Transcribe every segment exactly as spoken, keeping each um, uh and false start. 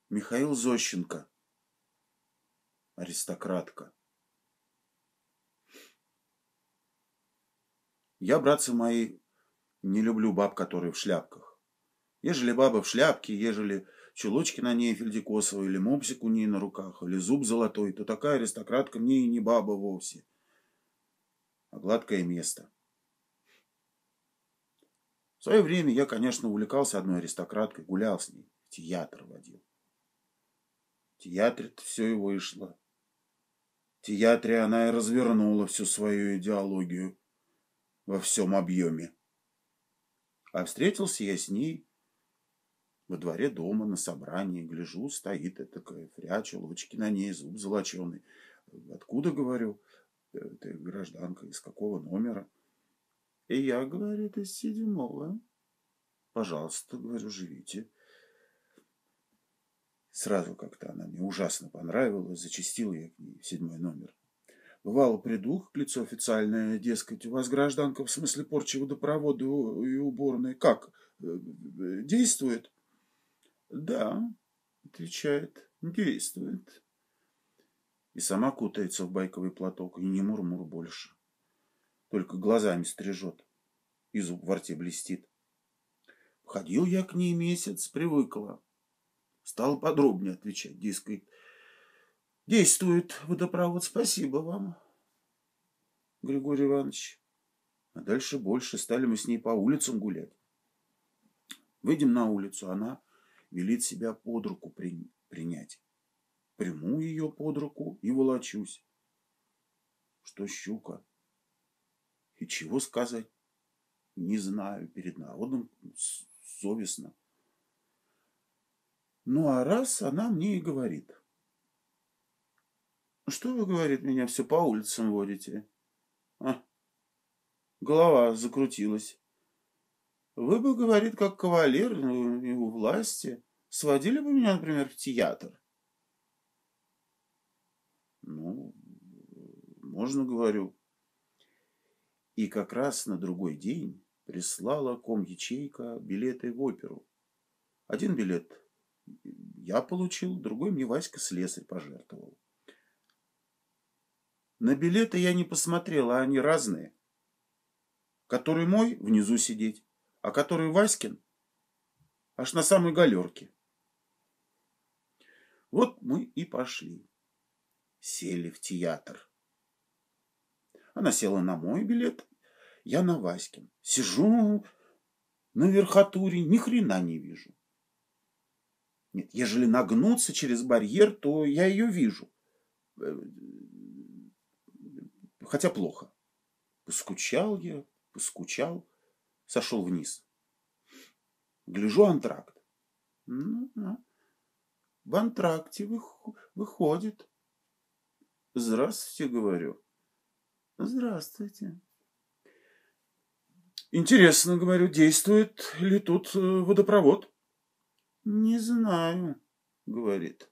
Михаил Зощенко. Аристократка. Я, братцы мои, не люблю баб, которые в шляпках. Ежели баба в шляпке, ежели чулочки на ней фельдикосовые, или мопсик у ней на руках, или зуб золотой, то такая аристократка мне и не баба вовсе, а гладкое место. В свое время я, конечно, увлекался одной аристократкой, гулял с ней, в театр водил. В театре-то все и вышло. В театре она и развернула всю свою идеологию во всем объеме. А встретился я с ней во дворе дома на собрании. Гляжу, стоит такая фря, чулочки на ней, зуб золоченый. Откуда, говорю, ты гражданка, из какого номера? И я, говорит, из седьмого. Пожалуйста, говорю, живите. Сразу как-то она мне ужасно понравилась, зачастил я к ней в седьмой номер. Бывало, приду к лицу официальное, дескать, у вас, гражданка, в смысле порчи водопровода и уборной, как, действует? Да, отвечает, действует. И сама кутается в байковый платок, и не мур-мур больше. Только глазами стрижет, и зуб во рте блестит. Ходил я к ней месяц, привыкла. Стал подробнее отвечать, дескать, действует водопровод, спасибо вам, Григорий Иванович. А дальше больше. Стали мы с ней по улицам гулять. Выйдем на улицу, она велит себя под руку при... принять. Приму ее под руку и волочусь. Что щука? И чего сказать? Не знаю. Перед народом совестно. Ну, а раз она мне и говорит. Что вы, говорит, меня все по улицам водите? А, голова закрутилась. Вы бы, говорит, как кавалер ну, и у власти, сводили бы меня, например, в театр. Ну, можно, говорю. И как раз на другой день прислала ком-ячейка билеты в оперу. Один билет я получил, другой мне Васька слесарь пожертвовал. На билеты я не посмотрел, а они разные. Который мой внизу сидеть, а который Васькин аж на самой галерке. Вот мы и пошли. Сели в театр. Она села на мой билет, я на Васькин. Сижу на верхотуре, ни хрена не вижу. Нет, ежели нагнуться через барьер, то я ее вижу. Хотя плохо. Поскучал я, поскучал, сошел вниз. Гляжу антракт. Ну, ну, в антракте выходит. Здравствуйте, говорю. Здравствуйте. Интересно, говорю, действует ли тут водопровод? Не знаю, говорит.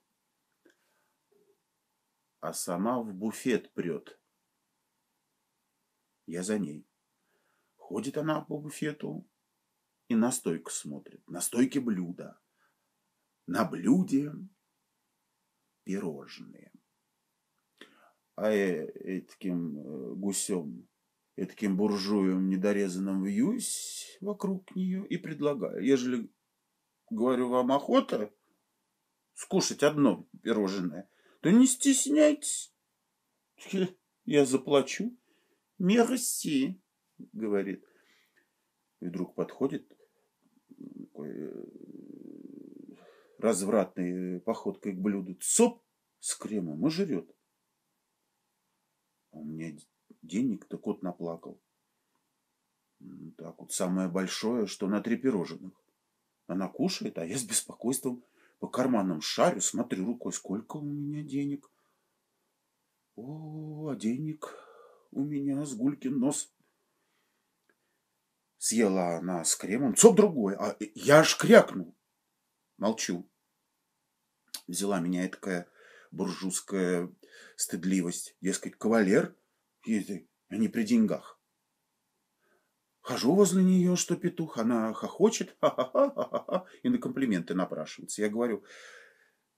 А сама в буфет прет. Я за ней. Ходит она по буфету и на стойку смотрит. На стойке блюда. На блюде пирожные. А э, таким гусем, таким буржуем недорезанным вьюсь вокруг нее и предлагаю. Ежели, говорю, вам охота скушать одно пирожное, то не стесняйтесь. Я заплачу. Мерси, говорит. И вдруг подходит развратной походкой к блюду. Цоп с кремом и жрет. А у меня денег-то кот наплакал. Так вот, самое большое, что на три пирожных. Она кушает, а я с беспокойством по карманам шарю, смотрю рукой, сколько у меня денег. О, а денег у меня с гулькин нос. Съела она с кремом, цоп другой, а я аж крякнул. Молчу. Взяла меня такая буржуйская стыдливость. Дескать, кавалер, а не при деньгах. Хожу возле нее, что петух, она хохочет, ха-ха-ха, ха-ха-ха, и на комплименты напрашивается. Я говорю,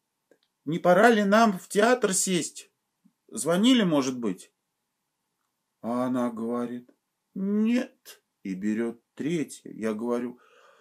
не пора ли нам в театр сесть? Звонили, может быть? А она говорит, нет, и берет третье. Я говорю,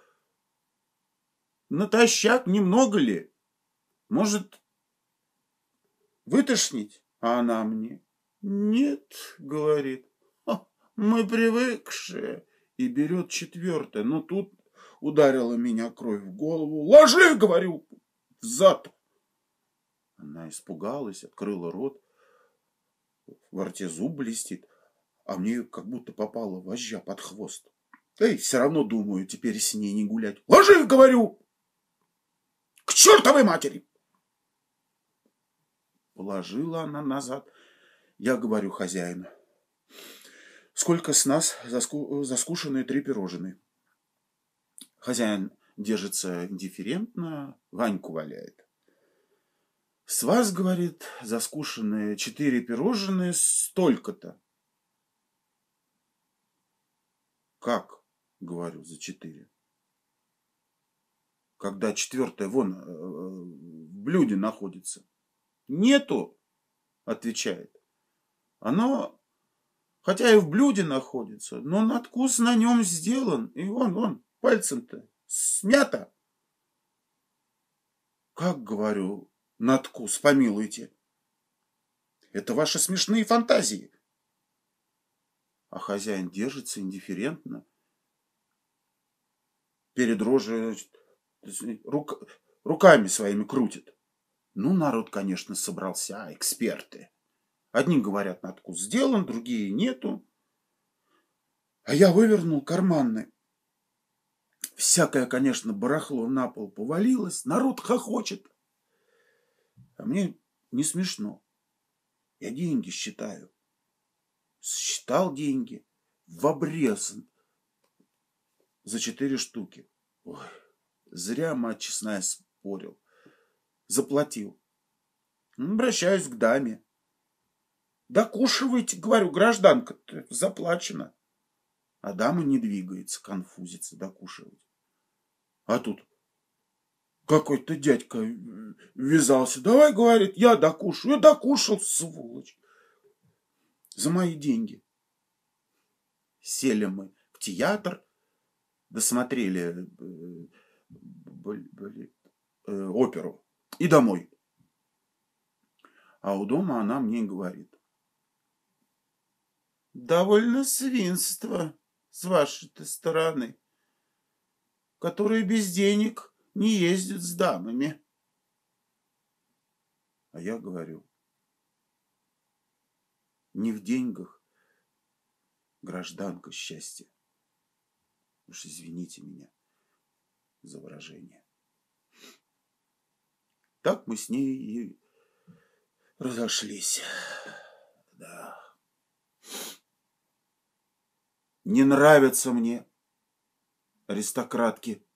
натощак немного ли? Может, вытошнить? А она мне, нет, говорит, мы привыкшие. И берет четвертое. Но тут ударила меня кровь в голову. Ложи, говорю, взад. Она испугалась, открыла рот. Во рте зуб блестит. А мне как будто попала вожжа под хвост. Да и все равно думаю, теперь с ней не гулять. Ложи, говорю! К чертовой матери! Положила она назад. Я говорю хозяину. Сколько с нас заску... заскушенные три пирожные? Хозяин держится индифферентно, Ваньку валяет. С вас, говорит, заскушенные четыре пирожные столько-то. Как, говорю, за четыре? Когда четвертое вон в блюде находится. Нету, отвечает. Оно, хотя и в блюде находится, но надкус на нем сделан. И вон, вон, пальцем-то смято. Как, говорю, надкус, помилуйте. Это ваши смешные фантазии. А хозяин держится индифферентно. Перед рожей рук, руками своими крутит. Ну, народ, конечно, собрался, эксперты. Одни говорят, надкус сделан, другие нету. А я вывернул карманный. Всякое, конечно, барахло на пол повалилось. Народ хохочет. А мне не смешно. Я деньги считаю. Считал деньги в обрез за четыре штуки. Ой, зря, мать честная, спорил. Заплатил. Обращаюсь к даме. Докушивайте, говорю, гражданка, заплачено. А дама не двигается, конфузится, докушивать. А тут какой-то дядька ввязался. Давай, говорит, я докушаю. Я докушал, сволочь. За мои деньги. Сели мы в театр, досмотрели э, э, оперу и домой. А у дома она мне говорит. Довольно свинство с вашей-то стороны, которые без денег не ездят с дамами. А я говорю, не в деньгах, гражданка, счастье. Уж извините меня за выражение. Так мы с ней и разошлись. Да. Не нравятся мне аристократки.